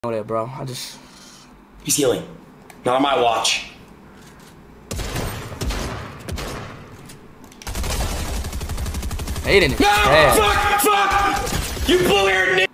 know that, bro. I just... He's healing. Not on my watch. Adin is No! bad. Fuck! You blue-haired nigga!